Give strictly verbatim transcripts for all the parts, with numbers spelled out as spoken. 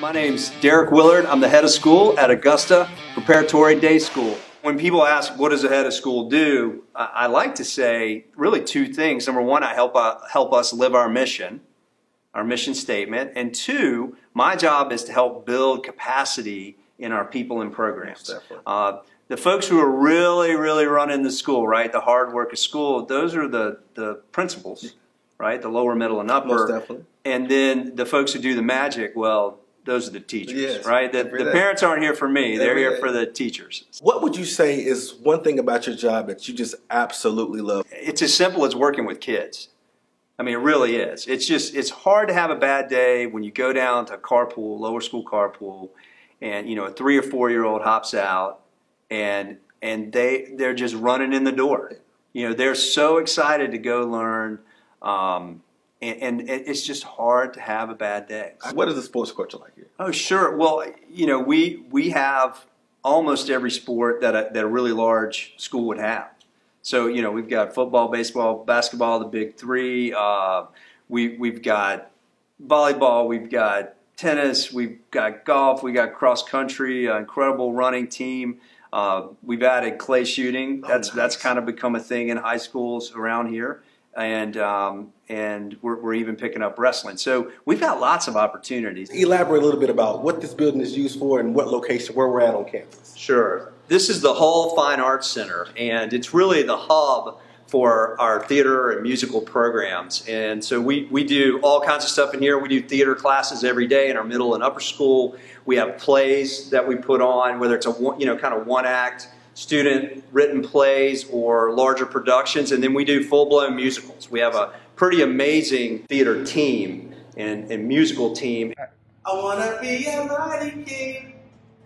My name's Derek Willard. I'm the head of school at Augusta Preparatory Day School. When people ask, what does the head of school do? I like to say really two things. Number one, I help, uh, help us live our mission, our mission statement. And two, my job is to help build capacity in our people and programs. Uh, the folks who are really, really running the school, right, the hard work of school, those are the, the principals, right, the lower, middle, and upper. Most definitely. And then the folks who do the magic, well, those are the teachers, yes, right? The, the parents aren't here for me. They're here for the teachers. What would you say is one thing about your job that you just absolutely love? It's as simple as working with kids. I mean, it really is. It's just, it's hard to have a bad day when you go down to carpool, lower school carpool, and, you know, a three or four-year-old hops out, and, and they, they're just running in the door. You know, they're so excited to go learn, um, And, and it's just hard to have a bad day. What is the sports culture like here? Oh, sure. Well, you know, we we have almost every sport that a, that a really large school would have. So, you know, we've got football, baseball, basketball, the big three. Uh, we we've got volleyball. We've got tennis. We've got golf. We got cross country. An incredible running team. Uh, we've added clay shooting. That's oh, nice. That's kind of become a thing in high schools around here. And um, and we're, we're even picking up wrestling. So we've got lots of opportunities. Elaborate a little bit about what this building is used for and what location, where we're at on campus. Sure. This is the Hull Fine Arts Center, and it's really the hub for our theater and musical programs. And so we, we do all kinds of stuff in here. We do theater classes every day in our middle and upper school. We have plays that we put on, whether it's a one, you know, kind of one act student written plays or larger productions, and then we do full-blown musicals. We have a pretty amazing theater team and, and musical team. I wanna be a mighty king.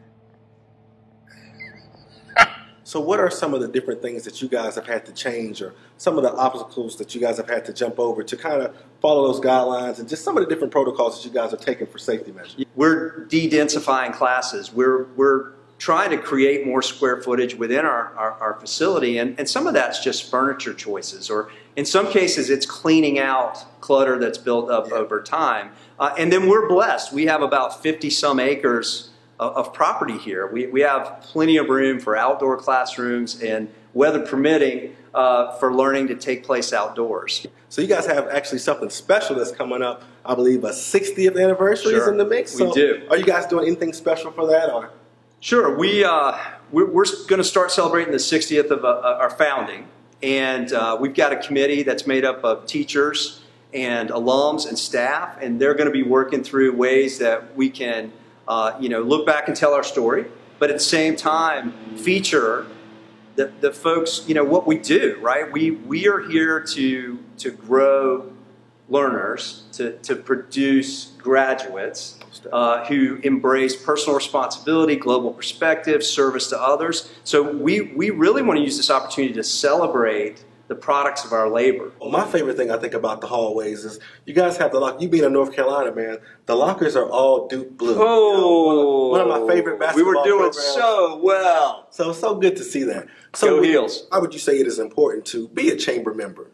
So what are some of the different things that you guys have had to change, or some of the obstacles that you guys have had to jump over to kind of follow those guidelines, and just some of the different protocols that you guys are taking for safety measures? We're de-densifying classes. We're, we're trying to create more square footage within our, our, our facility, and, and some of that's just furniture choices, or in some cases it's cleaning out clutter that's built up yeah. over time. Uh, and then we're blessed. We have about fifty some acres of, of property here. We, we have plenty of room for outdoor classrooms and, weather permitting, uh, for learning to take place outdoors. So you guys have actually something special that's coming up. I believe a sixtieth anniversary sure. is in the mix. We so do. Are you guys doing anything special for that, or? Sure. We, uh, we're, we're going to start celebrating the sixtieth of uh, our founding, and uh, we've got a committee that's made up of teachers and alums and staff, and they're going to be working through ways that we can uh, you know, look back and tell our story, but at the same time feature the, the folks, you know, what we do, right? We, we are here to, to grow learners, to, to produce graduates uh, who embrace personal responsibility, global perspective, service to others. So we, we really want to use this opportunity to celebrate the products of our labor. Well, my favorite thing I think about the hallways is you guys have the lock. You being in North Carolina, man, the lockers are all Duke blue. Oh, you know, one of my favorite basketball we were doing programs. so well. So so good to see that. So Go Heels. Why would you say it is important to be a chamber member?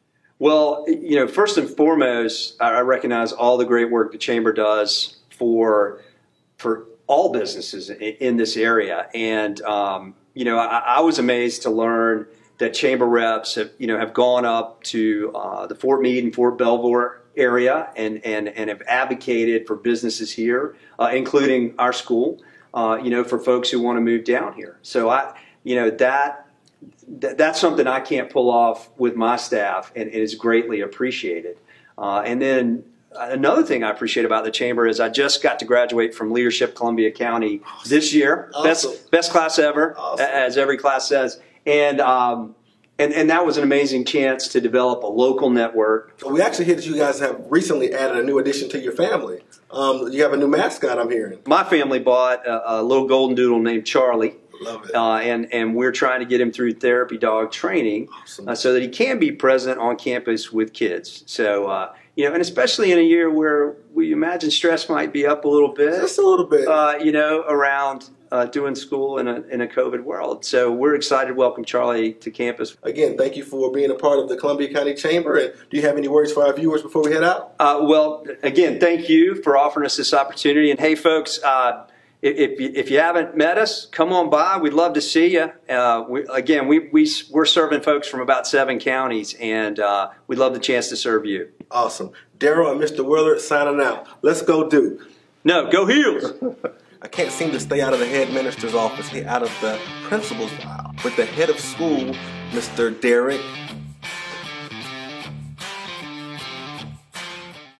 Well, you know, first and foremost, I recognize all the great work the Chamber does for for all businesses in, in this area, and um, you know, I, I was amazed to learn that Chamber reps have you know have gone up to uh, the Fort Meade and Fort Belvoir area and and and have advocated for businesses here, uh, including our school. Uh, you know, for folks who want to move down here. So I, you know, that. That's something I can't pull off with my staff, and it is greatly appreciated. Uh, and then another thing I appreciate about the Chamber is I just got to graduate from Leadership Columbia County this year. Awesome. Best, best class ever, awesome. As every class says. And, um, and, and that was an amazing chance to develop a local network. We actually hear that you guys have recently added a new addition to your family. Um, you have a new mascot, I'm hearing. My family bought a, a little golden doodle named Charlie. Love it. Uh, and, and we're trying to get him through therapy dog training awesome. uh, so that he can be present on campus with kids. So, uh, you know, and especially in a year where we imagine stress might be up a little bit. Just a little bit. Uh, you know, around uh, doing school in a, in a COVID world. So we're excited to welcome Charlie to campus. Again, thank you for being a part of the Columbia County Chamber. And do you have any words for our viewers before we head out? Uh, well, again, thank you for offering us this opportunity. And hey, folks, uh, if, if, if you haven't met us, come on by. We'd love to see you. Uh, we, again, we, we, we're serving folks from about seven counties, and uh, we'd love the chance to serve you. Awesome. Daryl and Mister Willard signing out. Let's go Duke. No, go Heels. I can't seem to stay out of the head minister's office, out of the principal's, with the head of school, Mister Derek